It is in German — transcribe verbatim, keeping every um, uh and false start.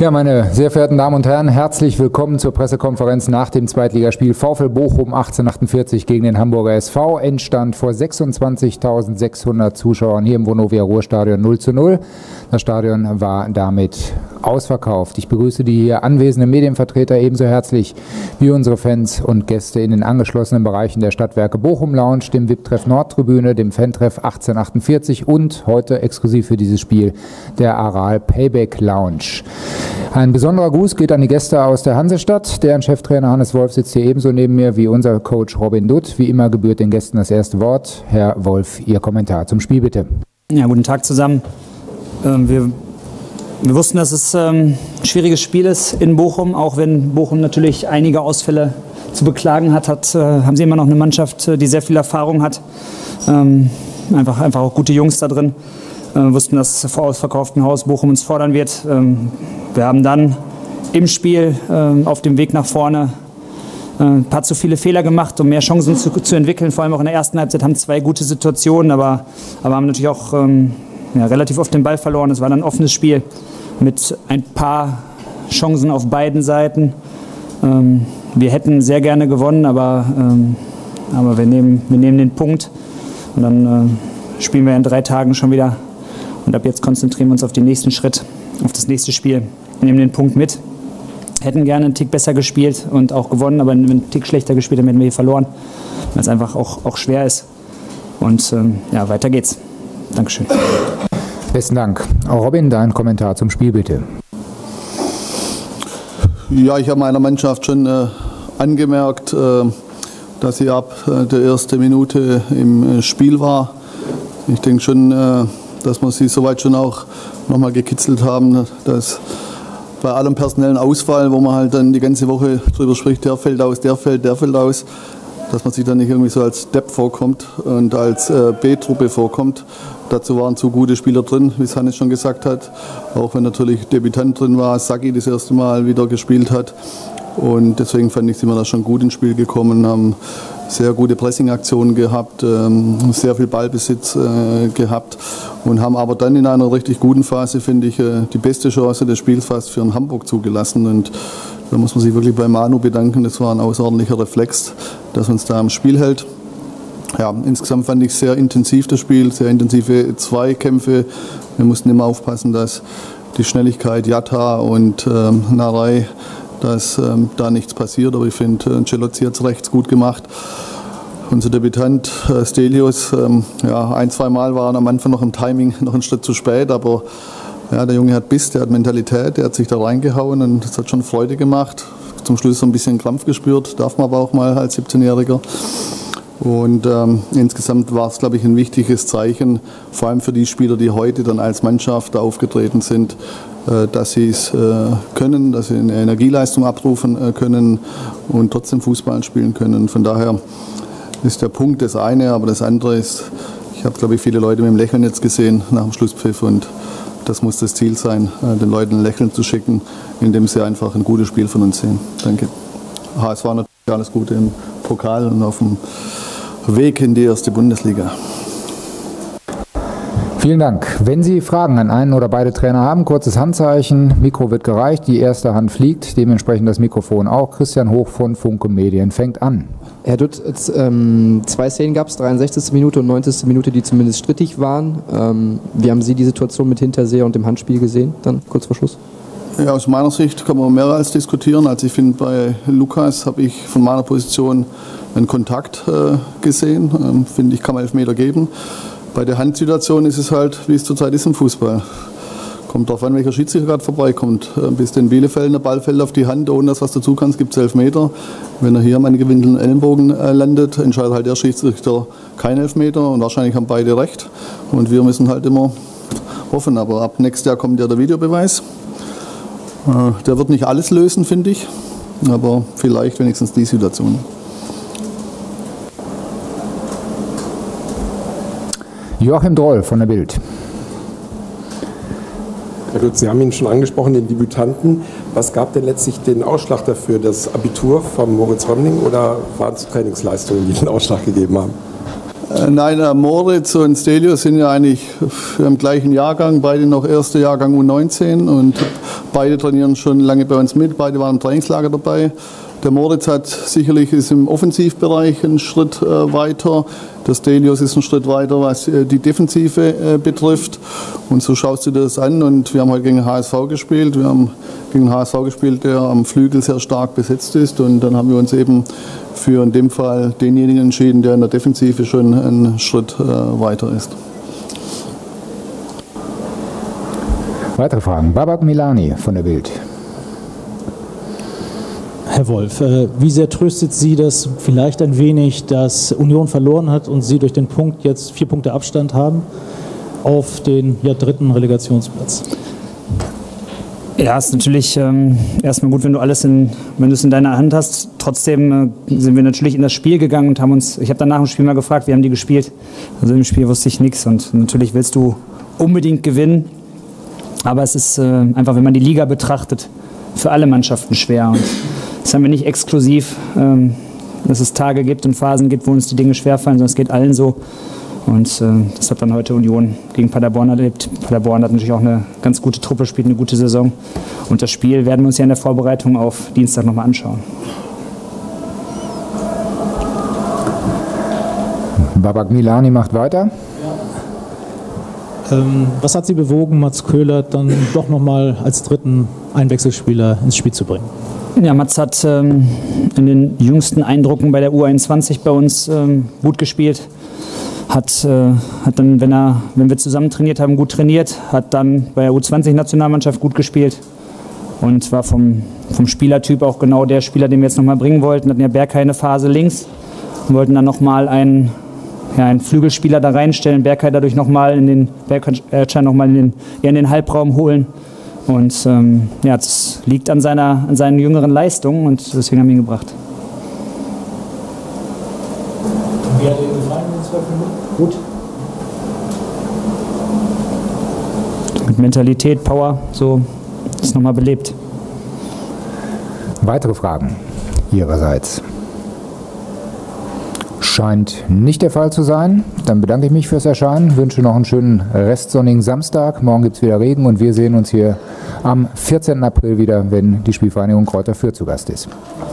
Ja, meine sehr verehrten Damen und Herren, herzlich willkommen zur Pressekonferenz nach dem Zweitligaspiel VfL Bochum achtzehnhundertachtundvierzig gegen den Hamburger S V. Endstand vor sechsundzwanzigtausendsechshundert Zuschauern hier im Vonovia Ruhrstadion null zu null. Das Stadion war damit ausverkauft. Ich begrüße die hier anwesenden Medienvertreter ebenso herzlich wie unsere Fans und Gäste in den angeschlossenen Bereichen der Stadtwerke Bochum Lounge, dem V I P-Treff Nordtribüne, dem Fan-Treff achtzehnhundertachtundvierzig und heute exklusiv für dieses Spiel der Aral Payback Lounge. Ein besonderer Gruß geht an die Gäste aus der Hansestadt. Deren Cheftrainer Hannes Wolf sitzt hier ebenso neben mir wie unser Coach Robin Dutt. Wie immer gebührt den Gästen das erste Wort. Herr Wolf, Ihr Kommentar zum Spiel bitte. Ja, guten Tag zusammen. Ähm, wir, wir wussten, dass es ähm, ein schwieriges Spiel ist in Bochum. Auch wenn Bochum natürlich einige Ausfälle zu beklagen hat, hat äh, haben sie immer noch eine Mannschaft, die sehr viel Erfahrung hat. Ähm, einfach, einfach auch gute Jungs da drin. Wir wussten, dass vor ausverkauftem Haus Bochum uns fordern wird. Wir haben dann im Spiel auf dem Weg nach vorne ein paar zu viele Fehler gemacht, um mehr Chancen zu, zu entwickeln. Vor allem auch in der ersten Halbzeit haben zwei gute Situationen, aber, aber haben natürlich auch ja, relativ oft den Ball verloren. Es war dann ein offenes Spiel mit ein paar Chancen auf beiden Seiten. Wir hätten sehr gerne gewonnen, aber, aber wir, nehmen, wir nehmen den Punkt und dann spielen wir in drei Tagen schon wieder. Und ab jetzt konzentrieren wir uns auf den nächsten Schritt, auf das nächste Spiel. Wir nehmen den Punkt mit. Hätten gerne einen Tick besser gespielt und auch gewonnen, aber wenn wir einen Tick schlechter gespielt haben, hätten wir hier verloren, weil es einfach auch, auch schwer ist. Und ähm, ja, weiter geht's. Dankeschön. Besten Dank. Auch Robin, dein Kommentar zum Spiel bitte. Ja, ich habe meiner Mannschaft schon äh, angemerkt, äh, dass sie ab äh, der ersten Minute im äh, Spiel war. Ich denke schon, äh, dass wir sie soweit schon auch nochmal gekitzelt haben, dass bei allem personellen Ausfall, wo man halt dann die ganze Woche drüber spricht, der fällt aus, der fällt, der fällt aus, dass man sich dann nicht irgendwie so als Depp vorkommt und als äh, B-Truppe vorkommt. Dazu waren zu gute Spieler drin, wie es Hannes schon gesagt hat, auch wenn natürlich Debütant drin war, Saki das erste Mal wieder gespielt hat. Und deswegen fand ich, sind wir da schon gut ins Spiel gekommen, haben sehr gute Pressing-Aktionen gehabt, sehr viel Ballbesitz gehabt und haben aber dann in einer richtig guten Phase, finde ich, die beste Chance des Spiels fast für den Hamburg zugelassen. Und da muss man sich wirklich bei Manu bedanken, das war ein außerordentlicher Reflex, dass uns da im Spiel hält. Ja, insgesamt fand ich sehr intensiv das Spiel, sehr intensive Zweikämpfe. Wir mussten immer aufpassen, dass die Schnelligkeit Jatta und ähm, Narei, dass ähm, da nichts passiert, aber ich finde, äh, Celozzi hat es rechts gut gemacht. Unser Debütant äh, Stelios, ähm, ja, ein, zwei Mal war er am Anfang noch im Timing noch einen Schritt zu spät, aber ja, der Junge hat Biss, der hat Mentalität, der hat sich da reingehauen und das hat schon Freude gemacht. Zum Schluss so ein bisschen Krampf gespürt, darf man aber auch mal als siebzehnjähriger. Und ähm, insgesamt war es, glaube ich, ein wichtiges Zeichen, vor allem für die Spieler, die heute dann als Mannschaft aufgetreten sind, äh, dass sie es äh, können, dass sie eine Energieleistung abrufen äh, können und trotzdem Fußball spielen können. Von daher ist der Punkt das eine, aber das andere ist, ich habe, glaube ich, viele Leute mit dem Lächeln jetzt gesehen nach dem Schlusspfiff und das muss das Ziel sein, äh, den Leuten ein Lächeln zu schicken, indem sie einfach ein gutes Spiel von uns sehen. Danke. Ha, es war natürlich alles Gute im Pokal und auf dem Weg in die erste Bundesliga. Vielen Dank. Wenn Sie Fragen an einen oder beide Trainer haben, kurzes Handzeichen, Mikro wird gereicht, die erste Hand fliegt, dementsprechend das Mikrofon auch. Christian Hoch von Funke Medien fängt an. Herr Dutt, jetzt, ähm, zwei Szenen gab es, dreiundsechzigste Minute und neunzigste Minute, die zumindest strittig waren. Ähm, wie haben Sie die Situation mit Hinterseher und dem Handspiel gesehen, dann kurz vor Schluss? Ja, aus meiner Sicht kann man mehr als diskutieren. Also ich finde, bei Lukas habe ich von meiner Position einen Kontakt äh, gesehen. Ähm, finde ich, kann man Elfmeter geben. Bei der Handsituation ist es halt, wie es zurzeit ist im Fußball. Kommt darauf an, welcher Schiedsrichter gerade vorbeikommt. Äh, bis den Bielefeld der Ball fällt auf die Hand, ohne dass was dazu kann, gibt es Elfmeter. Wenn er hier am angewinkelten Ellenbogen äh, landet, entscheidet halt der Schiedsrichter kein Elfmeter und wahrscheinlich haben beide recht. Und wir müssen halt immer hoffen. Aber ab nächstes Jahr kommt ja der Videobeweis. Äh, der wird nicht alles lösen, finde ich, aber vielleicht wenigstens die Situation. Joachim Droll von der Bild. Herr Dutt, Sie haben ihn schon angesprochen, den Debütanten. Was gab denn letztlich den Ausschlag dafür? Das Abitur von Moritz Römmling oder waren es Trainingsleistungen, die den Ausschlag gegeben haben? Nein, Moritz und Stelios sind ja eigentlich im gleichen Jahrgang, beide noch erster Jahrgang U neunzehn und beide trainieren schon lange bei uns mit, beide waren im Trainingslager dabei. Der Moritz hat sicherlich ist im Offensivbereich einen Schritt äh, weiter, der Stelios ist einen Schritt weiter, was äh, die Defensive äh, betrifft. Und so schaust du dir das an und wir haben heute gegen den H S V gespielt. Wir haben gegen den H S V gespielt, der am Flügel sehr stark besetzt ist und dann haben wir uns eben für in dem Fall denjenigen entschieden, der in der Defensive schon einen Schritt äh, weiter ist. Weitere Fragen. Babak Milani von der Bild. Herr Wolf, wie sehr tröstet Sie das vielleicht ein wenig, dass Union verloren hat und Sie durch den Punkt jetzt vier Punkte Abstand haben auf den ja, dritten Relegationsplatz? Ja, ist natürlich ähm, erstmal gut, wenn du alles in, wenn du es in deiner Hand hast. Trotzdem äh, sind wir natürlich in das Spiel gegangen und haben uns, ich habe dann nach dem Spiel mal gefragt, wie haben die gespielt? Also im Spiel wusste ich nichts und natürlich willst du unbedingt gewinnen, aber es ist äh, einfach, wenn man die Liga betrachtet, für alle Mannschaften schwer. Und das haben wir nicht exklusiv, ähm, dass es Tage gibt und Phasen gibt, wo uns die Dinge schwerfallen, sondern es geht allen so. Und äh, das hat dann heute Union gegen Paderborn erlebt. Paderborn hat natürlich auch eine ganz gute Truppe, spielt eine gute Saison. Und das Spiel werden wir uns ja in der Vorbereitung auf Dienstag nochmal anschauen. Babak Milani macht weiter. Ähm, was hat Sie bewogen, Mats Köhler dann doch nochmal als dritten Einwechselspieler ins Spiel zu bringen? Ja, Mats hat ähm, in den jüngsten Eindrucken bei der U einundzwanzig bei uns ähm, gut gespielt. Hat, äh, hat dann, wenn, er, wenn wir zusammen trainiert haben, gut trainiert. Hat dann bei der U zwanzig-Nationalmannschaft gut gespielt. Und war vom, vom Spielertyp auch genau der Spieler, den wir jetzt nochmal bringen wollten. Hatten ja Berkay eine Phase links und wollten dann nochmal einen, ja, einen Flügelspieler da reinstellen. Berkay dadurch nochmal in den, Berkay noch mal in den, ja, in den Halbraum holen. Und ähm, ja, das liegt an, seiner, an seinen jüngeren Leistungen und deswegen haben wir ihn gebracht. Wie hat Ihnen gefallen in den zwölf Minuten? Gut. Mit Mentalität, Power, so ist nochmal belebt. Weitere Fragen Ihrerseits? Scheint nicht der Fall zu sein. Dann bedanke ich mich fürs Erscheinen, wünsche noch einen schönen restsonnigen Samstag. Morgen gibt es wieder Regen und wir sehen uns hier am vierzehnten April wieder, wenn die Spielvereinigung Kräuter Fürth zu Gast ist.